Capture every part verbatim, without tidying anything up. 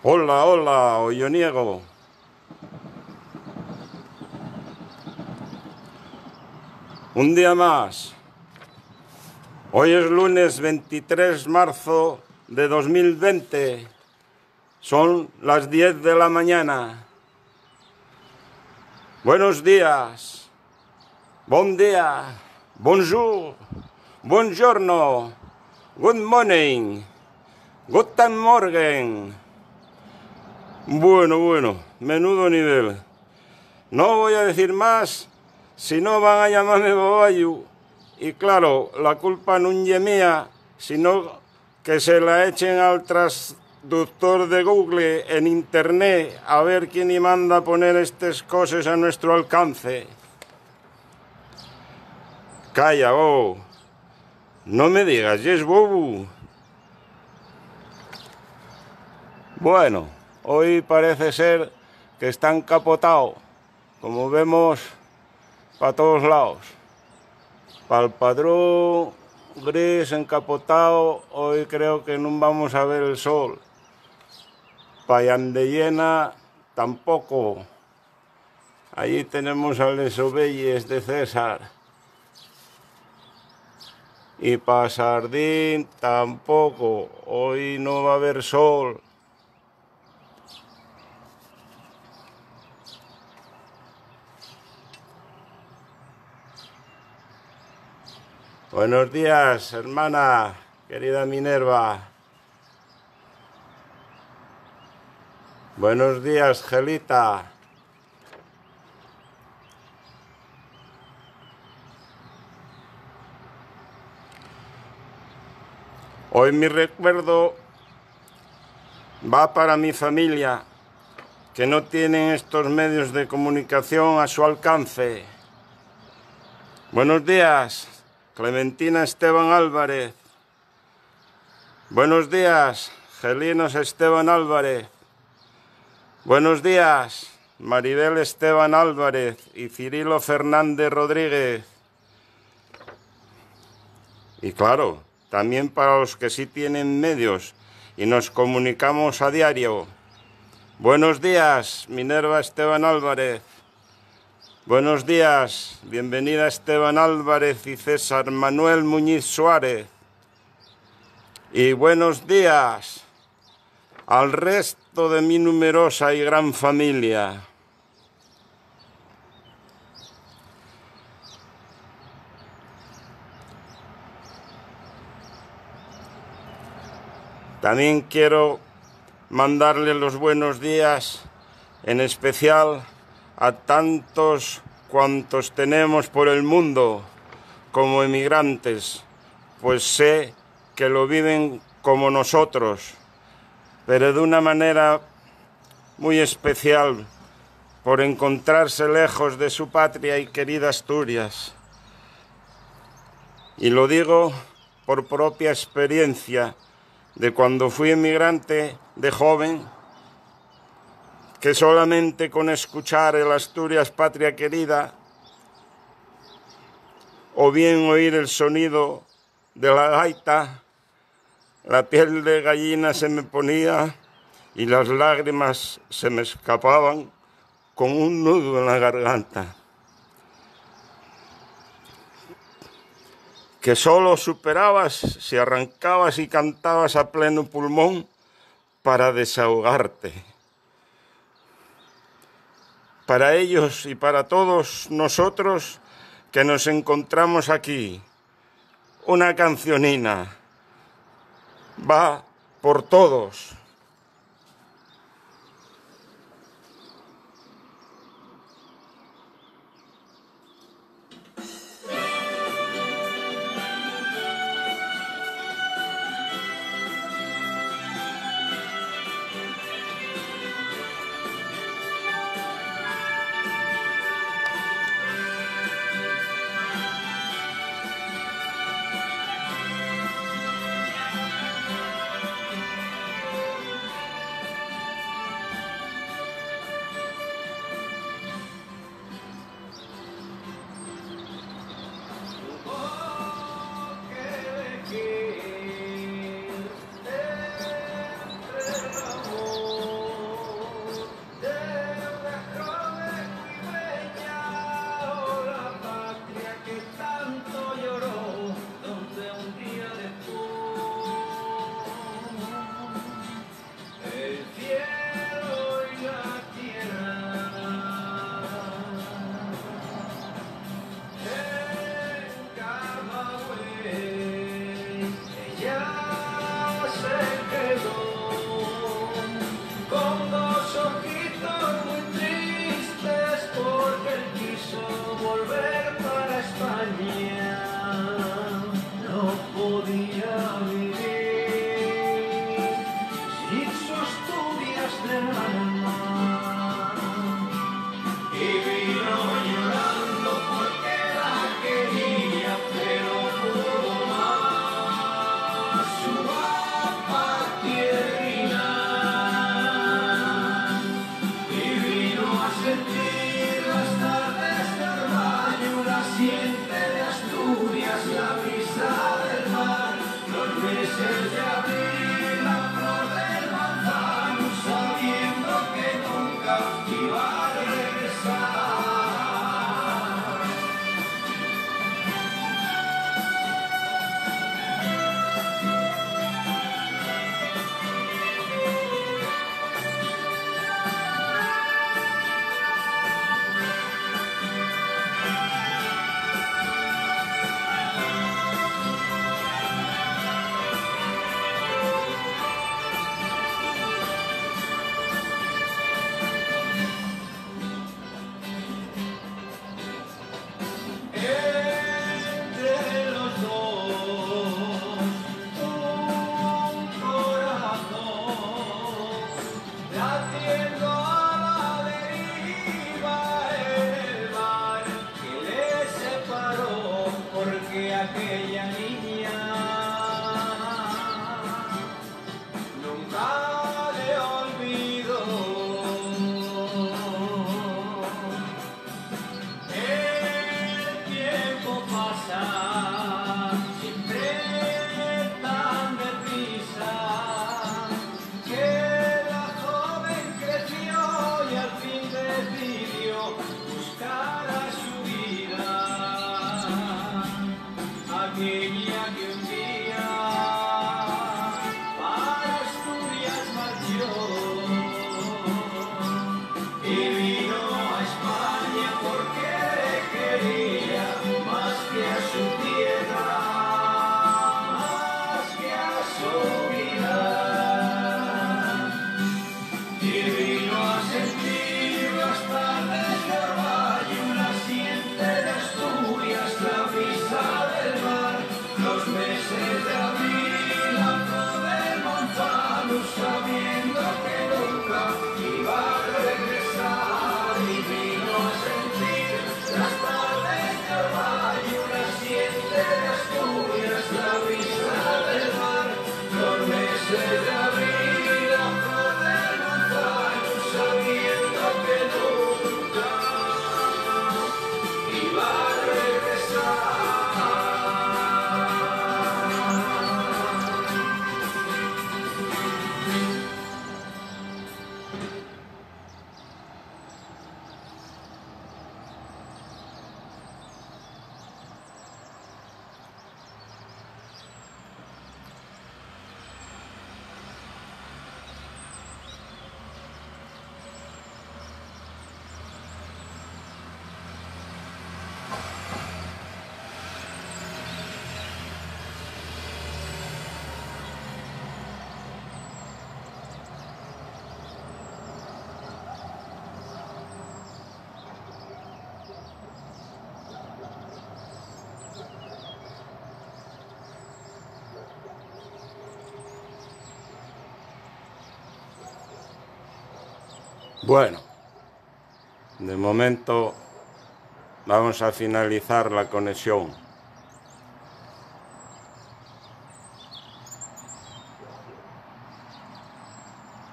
Hola, hola, Olloniego. Un día más. Hoy es lunes veintitrés de marzo de dos mil veinte. Son las diez de la mañana. Buenos días. Bon día. Bonjour. Buongiorno. Good morning. Guten Morgen. Bueno, bueno, menudo nivel. No voy a decir más, si no van a llamarme babayu. Y claro, la culpa no es mía, sino que se la echen al traductor de Google en internet a ver quién y manda a poner estas cosas a nuestro alcance. Calla, bobo. No me digas, yes, bobo. Bueno, hoy parece ser que está encapotado, como vemos, para todos lados. Para el padrón gris encapotado, hoy creo que no vamos a ver el sol. Para Yandellena tampoco. Allí tenemos a Les Ovelles de César. Y para Sardín tampoco. Hoy no va a haber sol. Buenos días, hermana, querida Minerva. Buenos días, Gelita. Hoy mi recuerdo va para mi familia, que no tienen estos medios de comunicación a su alcance. Buenos días, Clementina Esteban Álvarez. Buenos días, Gelinos Esteban Álvarez. Buenos días, Maribel Esteban Álvarez y Cirilo Fernández Rodríguez. Y claro, también para los que sí tienen medios y nos comunicamos a diario. Buenos días, Minerva Esteban Álvarez. Buenos días, bienvenida Esteban Álvarez y César Manuel Muñiz Suárez. Y buenos días al resto de mi numerosa y gran familia. También quiero mandarle los buenos días, en especial a tantos cuantos tenemos por el mundo como emigrantes, pues sé que lo viven como nosotros, pero de una manera muy especial, por encontrarse lejos de su patria y querida Asturias. Y lo digo por propia experiencia, de cuando fui emigrante de joven, que solamente con escuchar el Asturias patria querida, o bien oír el sonido de la gaita, la piel de gallina se me ponía y las lágrimas se me escapaban con un nudo en la garganta, que solo superabas si arrancabas y cantabas a pleno pulmón para desahogarte. Para ellos y para todos nosotros que nos encontramos aquí, una cancionina va por todos. aquella niña nunca le olvido. El tiempo pasa siempre tan deprisa, que la joven creció y al fin decidió buscar a su vida aquella que un día para Asturias marchó y vino a España porque quería más que a su tierra, más que a su vida, y vino a sentir las tardes de Orvallo, la siente de Asturias, la brisa del mar, los meses de abril, la flor del manzano, sabiendo que nunca iba a regresar, y vino a sentir las tardes de Orvallo, la siente de Asturias, la brisa del mar, los meses de abril, la flor del manzano, sabiendo que nunca iba a regresar. Bueno, de momento vamos a finalizar la conexión.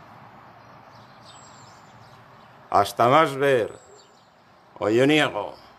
Hasta más ver. Oye, Niego.